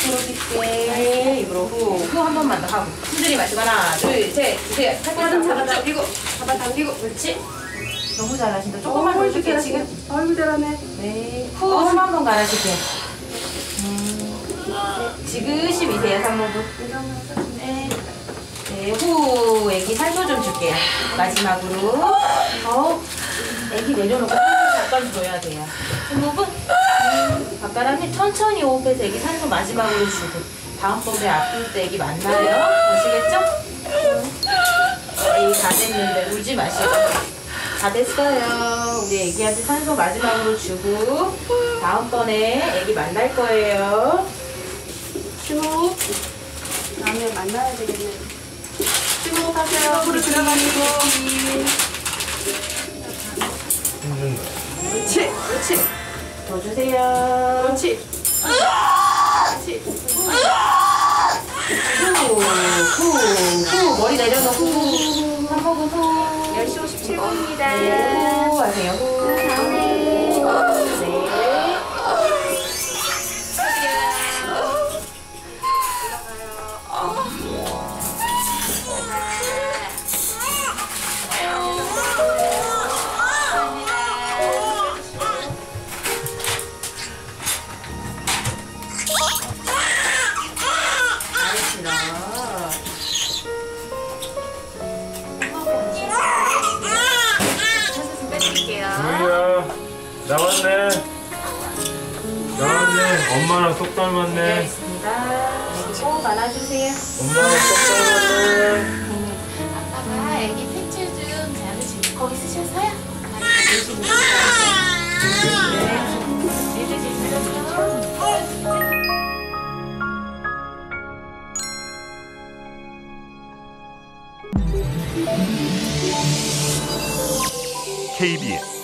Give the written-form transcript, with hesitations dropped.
풀어줄게. 입으로 후 한 번만 더 하고 천천히 마시고 하나 둘셋 주세요. 팔꿈치 잡아 당기고 그렇지. 너무 잘하신다. 조금만 더 해줄게 지금. 아이고 잘하네. 네. 후 숨 한 번 갈아줄게요. 지그시 미세요 상모부. 네. 네, 후 애기 살도 좀 줄게요. 마지막으로 애기 내려놓고 잠깐 줘야 돼요. 호흡은 바깥에 천천히 호흡해서 애기 산소 마지막으로 주고 다음번에 아플 때 애기 만나요. 아시겠죠? 애기 다 됐는데 울지 마시고 다 됐어요. 우리 애기한테 산소 마지막으로 주고 다음번에 애기 만날 거예요. 쭉 다음에 만나야 되겠네. 쭉 하세요. 앞으로 들어가시고 그렇지, 그렇지, 더 주세요. 그렇지. 그렇지. 후 머리 내려놓고 한 모금 후 10시 57분입니다. 후 하세요. 후 네. 누구야? 나왔네. 엄마랑 똑 닮았네. 있습니다. 꼭 안아주세요. 엄마랑 똑 닮았네. 아빠가 애기 팬츠 좀 잡으시고 거기 쓰셔서요? KBS